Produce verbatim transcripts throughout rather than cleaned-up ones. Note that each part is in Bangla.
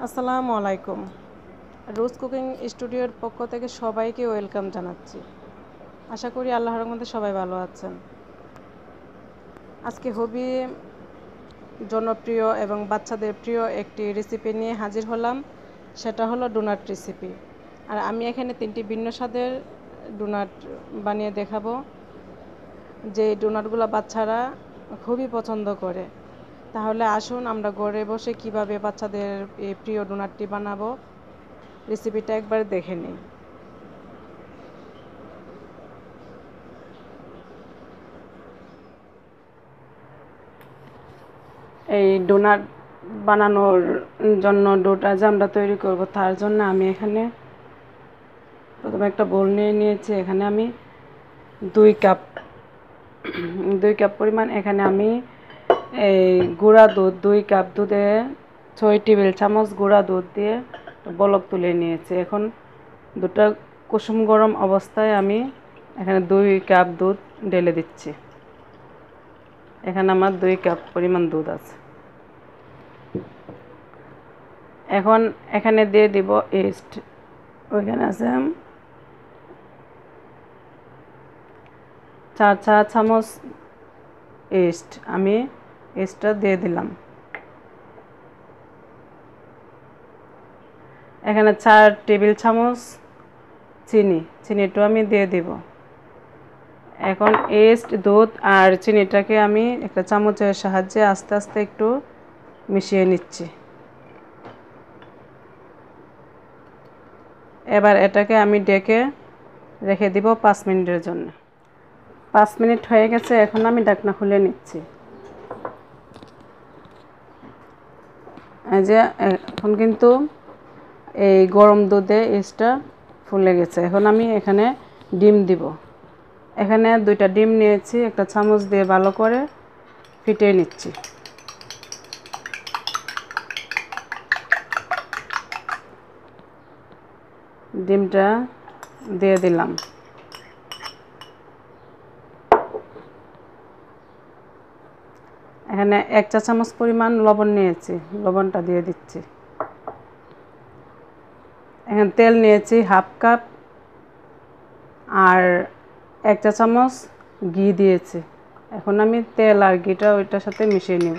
আসসালামু আলাইকুম। রোজ কুকিং স্টুডিওর পক্ষ থেকে সবাইকে ওয়েলকাম জানাচ্ছি। আশা করি আল্লাহর রহমতে সবাই ভালো আছেন। আজকে খুবই জনপ্রিয় এবং বাচ্চাদের প্রিয় একটি রেসিপি নিয়ে হাজির হলাম, সেটা হলো ডোনাট রেসিপি। আর আমি এখানে তিনটি ভিন্ন স্বাদের ডোনাট বানিয়ে দেখাবো, যে ডোনাটগুলো বাচ্চারা খুবই পছন্দ করে। তাহলে আসুন আমরা ঘরে বসে কিভাবে বাচ্চাদের এই প্রিয় ডোনাটটি বানাবো, রেসিপিটা একবার দেখে নিই। এই ডোনাট বানানোর জন্য ডোটা যে আমরা তৈরি করব, তার জন্য আমি এখানে প্রথমে একটা বোল নিয়ে নিয়েছি। এখানে আমি দুই কাপ দুই কাপ পরিমাণ এখানে আমি এই গুঁড়া দুধ, দুই কাপ দুধে ছয় টেবিল চামচ গুঁড়া দুধ দিয়ে বলক তুলে নিয়েছি। এখন দুধটা কুসুম গরম অবস্থায় আমি এখানে দুই কাপ দুধ ঢেলে দিচ্ছি। এখানে আমার দুই কাপ পরিমাণ দুধ আছে। এখন এখানে দিয়ে দিব ইস্ট। ওইখানে আছে চার চা চামচ ইস্ট, আমি ইস্টটা দিয়ে দিলাম। এখানে চার টেবিল চামচ চিনি, চিনিটা আমি দিয়ে দিব। এখন ইস্ট, দুধ আর চিনিটাকে আমি একটা চামচের সাহায্যে আস্তে আস্তে একটু মিশিয়ে নিচ্ছি। এবার এটাকে আমি ডেকে রেখে দিব পাঁচ মিনিটের জন্য। পাঁচ মিনিট হয়ে গেছে, এখন আমি ঢাকনা খুলে নিচ্ছি। এই যে এখন কিন্তু এই গরম দুধে ইস্টটা ফুলে গেছে। এখন আমি এখানে ডিম দিব। এখানে দুইটা ডিম নিয়েছি, একটা চামচ দিয়ে ভালো করে ফিটিয়ে নিচ্ছি। ডিমটা দিয়ে দিলাম। এখানে এক চা চামচ পরিমাণ লবণ নিয়েছি, লবণটা দিয়ে দিচ্ছি। এখানে তেল নিয়েছি হাফ কাপ, আর এক চা চামচ ঘি দিয়েছি। এখন আমি তেল আর ঘিটা ওইটার সাথে মিশিয়ে নিব।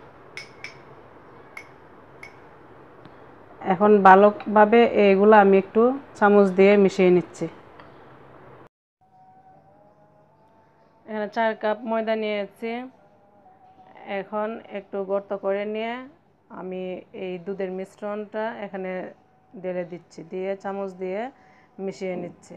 এখন ভালোভাবে এগুলো আমি একটু চামচ দিয়ে মিশিয়ে নিচ্ছি। এখানে চার কাপ ময়দা নিয়েছি। এখন একটু গর্ত করে নিয়ে আমি এই দুধের মিশ্রণটা এখানে ঢেলে দিচ্ছি, দিয়ে চামচ দিয়ে মিশিয়ে নিচ্ছি।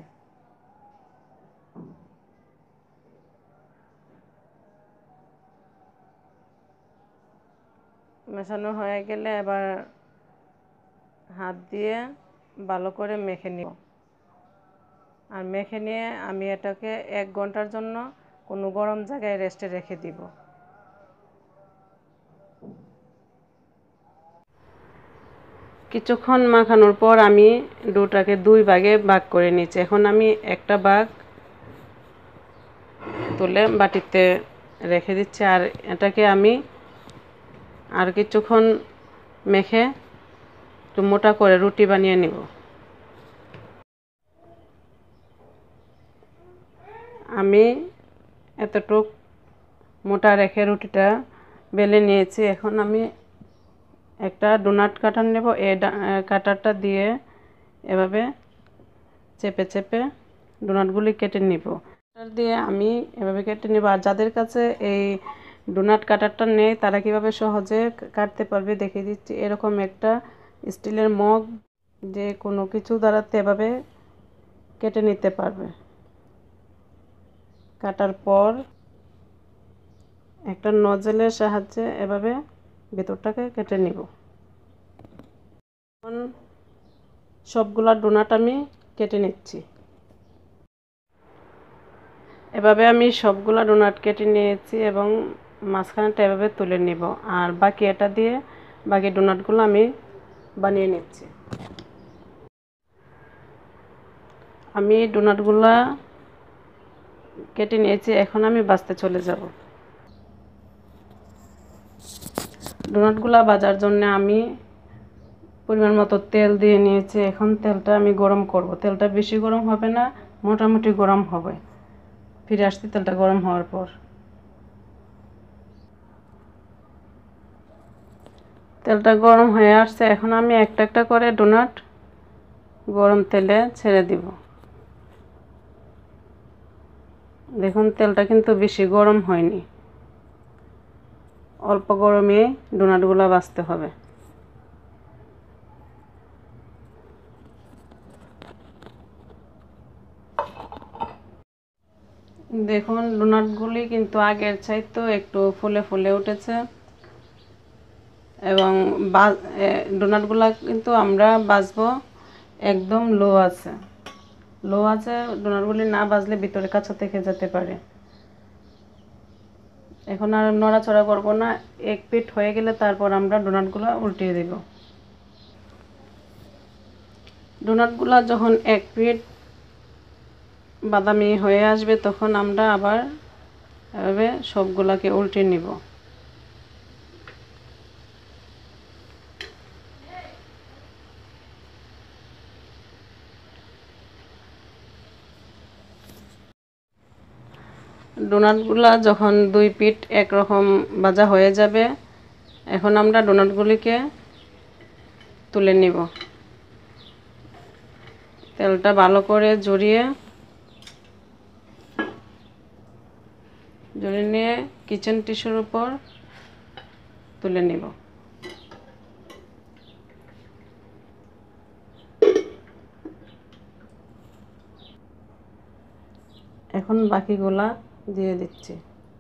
মেশানো হয়ে গেলে এবার হাত দিয়ে ভালো করে মেখে নিব। আর মেখে নিয়ে আমি এটাকে এক ঘন্টার জন্য কোনো গরম জায়গায় রেস্টে রেখে দিব। কিছুক্ষণ মাখানোর পর আমি ডোটাকে দুই ভাগে ভাগ করে নিয়েছি। এখন আমি একটা ভাগ তুলে বাটিতে রেখে দিচ্ছি, আর এটাকে আমি আর কিছুক্ষণ মেখে একটু মোটা করে রুটি বানিয়ে নিব। আমি এতটুক মোটা রেখে রুটিটা বেলে নিয়েছি। এখন আমি একটা ডোনাট কাটার নেব। এই কাটারটা দিয়ে এভাবে চেপে চেপে ডোনাটগুলি কেটে নিব। কাটার দিয়ে আমি এভাবে কেটে নিব। আর যাদের কাছে এই ডোনাট কাটারটা নেই, তারা কিভাবে সহজে কাটতে পারবে দেখিয়ে দিচ্ছি। এরকম একটা স্টিলের মগ, যে কোনো কিছু দ্বারাতে এভাবে কেটে নিতে পারবে। কাটার পর একটা নজলের সাহায্যে এভাবে ভেতরটাকে কেটে নিব। এখন সবগুলা ডোনাট আমি কেটে নিচ্ছি। এভাবে আমি সবগুলা ডোনাট কেটে নিয়েছি এবং মাঝখানটা এভাবে তুলে নিব। আর বাকি এটা দিয়ে বাকি ডোনাটগুলো আমি বানিয়ে নিচ্ছি। আমি ডোনাটগুলা কেটে নিয়েছি, এখন আমি ভাজতে চলে যাব। ডোনাটগুলা ভাজার জন্য আমি পরিমাণ মতো তেল দিয়ে নিয়েছি। এখন তেলটা আমি গরম করব। তেলটা বেশি গরম হবে না, মোটামুটি গরম হবে। ফিরে আসছি তেলটা গরম হওয়ার পর। তেলটা গরম হয়ে আসছে। এখন আমি একটা একটা করে ডোনাট গরম তেলে ছেড়ে দিব। দেখুন তেলটা কিন্তু বেশি গরম হয়নি, অল্প গরমে ডোনাটগুলো ভাজতে হবে। দেখুন ডোনাটগুলি কিন্তু আগের চাইতেও একটু ফুলে ফুলে উঠেছে এবং ডোনাটগুলো কিন্তু আমরা ভাজবো একদম লো আছে। লো আছে, ডোনাটগুলি না ভাজলে ভিতরে কাঁচা থেকে যেতে পারে। এখন আর নড়াচড়া করব না, এক পিঠ হয়ে গেলে তারপর আমরা ডোনাটগুলো উল্টিয়ে দেব। ডোনাটগুলো যখন এক পিঠ বাদামি হয়ে আসবে তখন আমরা আবার এভাবে সবগুলাকে উল্টে নিব। ডোনাটগুলা যখন দুই পিঠ একরকম ভাজা হয়ে যাবে, এখন আমরা ডোনাটগুলিকে তুলে নিব। তেলটা ভালো করে জড়িয়ে জড়িয়ে নিয়ে কিচেন টিস্যুর উপর তুলে নিব। এখন বাকিগুলা দিয়ে দিচ্ছি।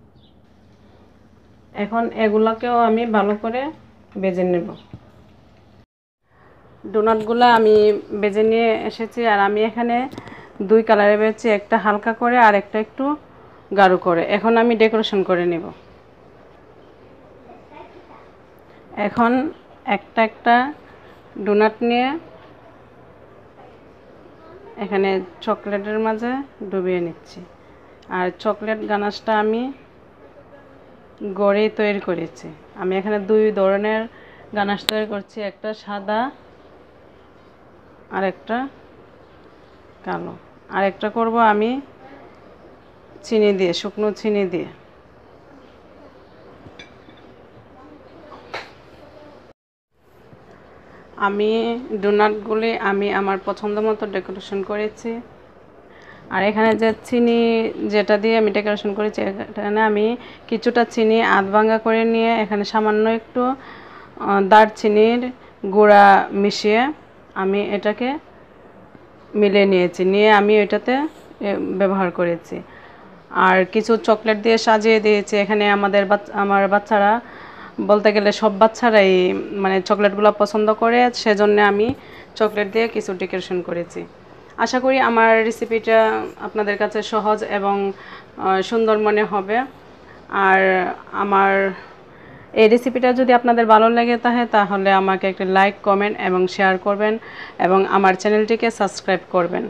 এখন এগুলাকেও আমি ভালো করে ভেজে নেব। ডোনাটগুলো আমি ভেজে নিয়ে এসেছি, আর আমি এখানে দুই কালারে ভেজেছি, একটা হালকা করে আর একটা একটু গাঢ় করে। এখন আমি ডেকোরেশন করে নেব। এখন একটা একটা ডোনাট নিয়ে এখানে চকলেটের মাঝে ডুবিয়ে নিচ্ছি। আর চকলেট গানাশটা আমি গড়েই তৈরি করেছি। আমি এখানে দুই ধরনের গানাশ তৈরি করছি, একটা সাদা আর একটা কালো। আর একটা করব আমি চিনি দিয়ে, শুকনো চিনি দিয়ে। আমি ডোনাটগুলি আমি আমার পছন্দ মতো ডেকোরেশন করেছি। আর এখানে যে চিনি যেটা দিয়ে আমি ডেকোরেশন করেছি, এখানে আমি কিছুটা চিনি আধ ভাঙা করে নিয়ে এখানে সামান্য একটু দারচিনির গুঁড়া মিশিয়ে আমি এটাকে মিলিয়ে নিয়েছি, নিয়ে আমি এটাতে ব্যবহার করেছি। আর কিছু চকলেট দিয়ে সাজিয়ে দিয়েছি। এখানে আমাদের আমার বাচ্চারা বলতে গেলে সব বাচ্চারাই মানে চকলেটগুলো পছন্দ করে, সেজন্য আমি চকলেট দিয়ে কিছু ডেকোরেশন করেছি। আশা করি আমার রেসিপিটা আপনাদের কাছে সহজ এবং সুন্দর মনে হবে। আর আমার এই রেসিপিটা যদি আপনাদের ভালো লেগে থাকে তাহলে আমাকে একটা লাইক, কমেন্ট এবং শেয়ার করবেন এবং আমার চ্যানেলটিকে সাবস্ক্রাইব করবেন।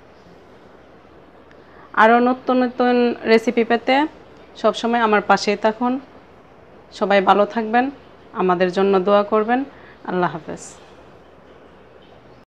আরও নতুন নতুন রেসিপি পেতে সবসময় আমার পাশেই থাকুন। সবাই ভালো থাকবেন, আমাদের জন্য দোয়া করবেন। আল্লাহ হাফেজ।